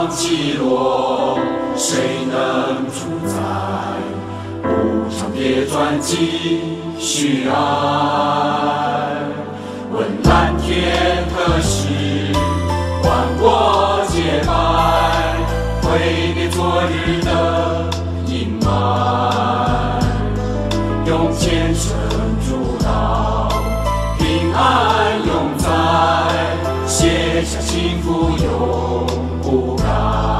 上起落，谁能主宰？无常别转，继续爱。问蓝天何时万国皆白？挥别昨日的阴霾，用虔诚主祷，平安永在，写下幸福永不改。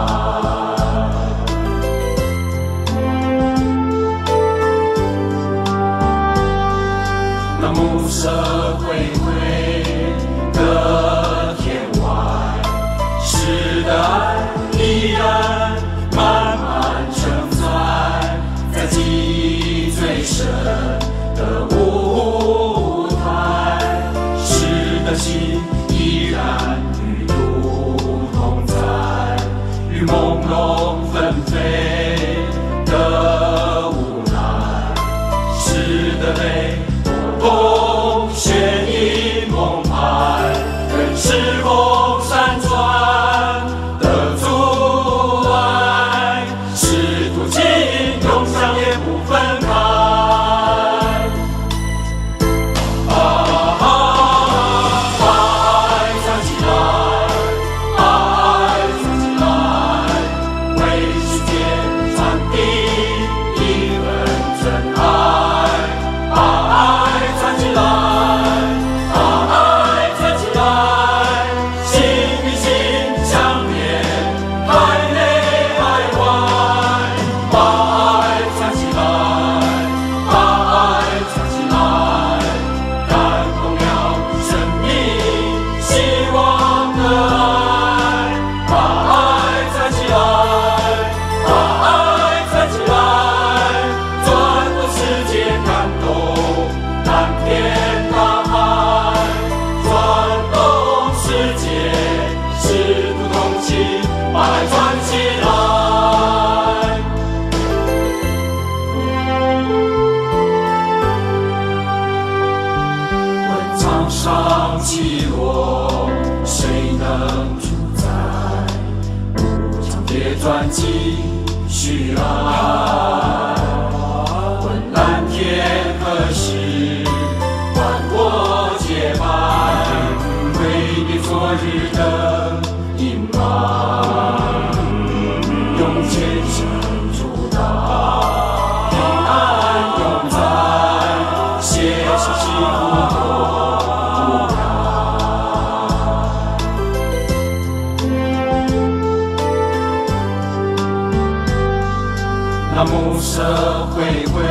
那暮色回归的天外，诗的爱依然慢慢承载，在记忆最深的舞台，诗的心依然与路同在，与朦胧纷飞的无奈，诗的泪同血影澎湃，跟时空闪转的阻碍，师徒情永相也不分开。爱藏起来，爱藏起来，为世界传递一份真爱。爱藏起来，爱藏起来，心与心相连，海内海外。爱藏起来，爱藏起来，感动了生命希望的爱。爱藏起来，爱藏起来，转动世界感动蓝天大海，转动世界，师徒同心，把爱传起来。问场上起落，谁能主宰？无常别转，继续爱。问蓝天何时万国皆白？挥别昨日的阴霾，用虔诚主祷，平安永在，写下幸福永不改。那暮色回归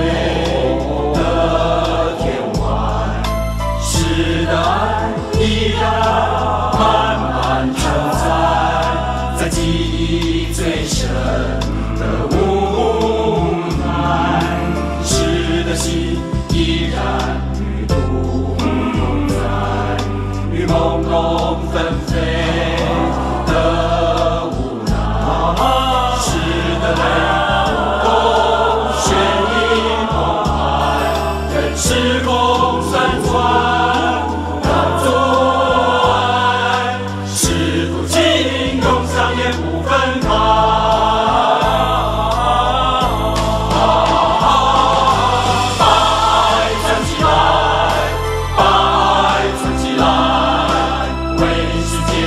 的天外，诗的爱依然慢慢承载，在记忆最深的舞台，诗的心依然与路同在，与朦胧纷飞的无奈，诗的泪血影澎湃，跟时空闪转的阻碍，师徒情永相也不分开。爱藏起来，爱藏起来，为世界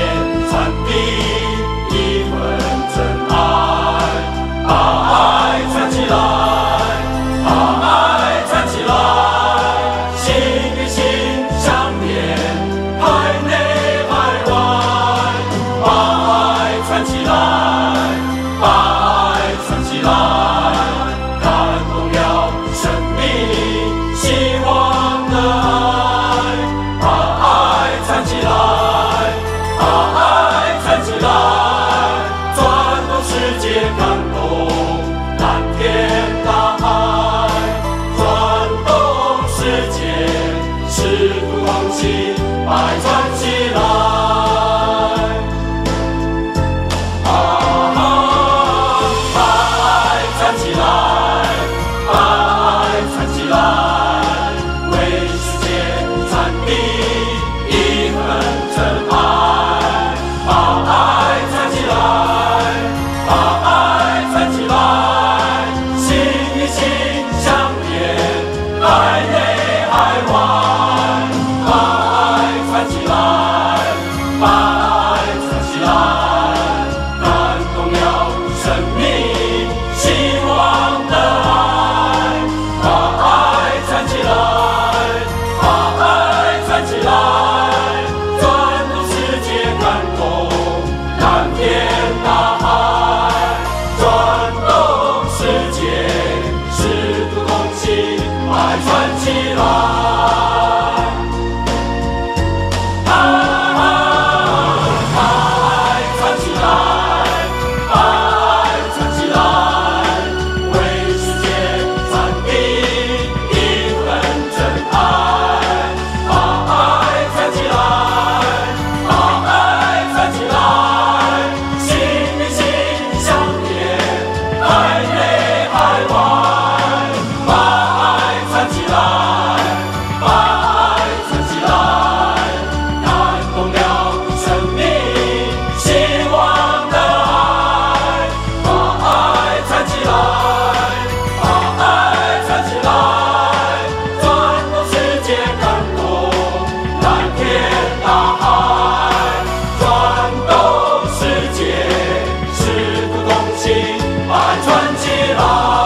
来。